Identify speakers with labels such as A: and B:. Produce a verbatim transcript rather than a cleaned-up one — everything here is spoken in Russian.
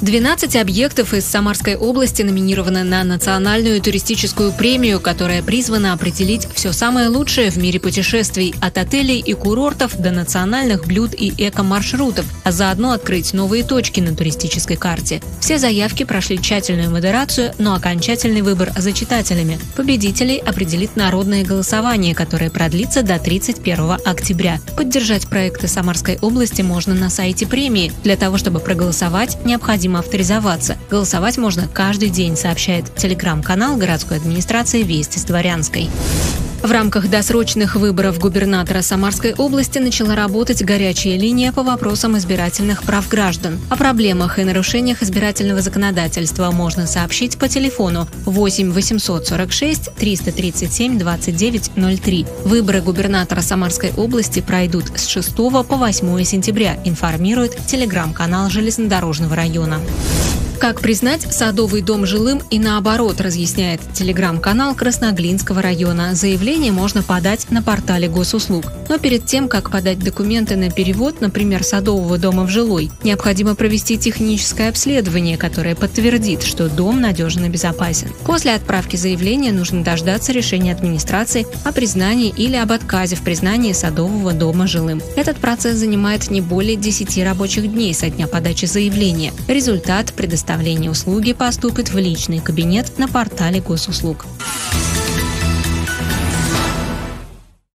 A: двенадцать объектов из Самарской области номинированы на национальную туристическую премию, которая призвана определить все самое лучшее в мире путешествий, от отелей и курортов до национальных блюд и эко-маршрутов, а заодно открыть новые точки на туристической карте. Все заявки прошли тщательную модерацию, но окончательный выбор за читателями. Победителей определит народное голосование, которое продлится до тридцать первого октября. Поддержать проекты Самарской области можно на сайте премии. Для того, чтобы проголосовать, необходимо авторизоваться. Голосовать можно каждый день, сообщает телеграм-канал городской администрации «Вести с Дворянской». В рамках досрочных выборов губернатора Самарской области начала работать горячая линия по вопросам избирательных прав граждан. О проблемах и нарушениях избирательного законодательства можно сообщить по телефону восемь восемьсот сорок шесть триста тридцать семь двадцать девять ноль три. Выборы губернатора Самарской области пройдут с шестого по восьмое сентября, информирует телеграм-канал железнодорожного района. Как признать садовый дом жилым и наоборот, разъясняет телеграм-канал Красноглинского района. Заявление можно подать на портале госуслуг. Но перед тем, как подать документы на перевод, например, садового дома в жилой, необходимо провести техническое обследование, которое подтвердит, что дом надежен и безопасен. После отправки заявления нужно дождаться решения администрации о признании или об отказе в признании садового дома жилым. Этот процесс занимает не более десяти рабочих дней со дня подачи заявления. Результат предоставления услуги поступит в личный кабинет на портале госуслуг.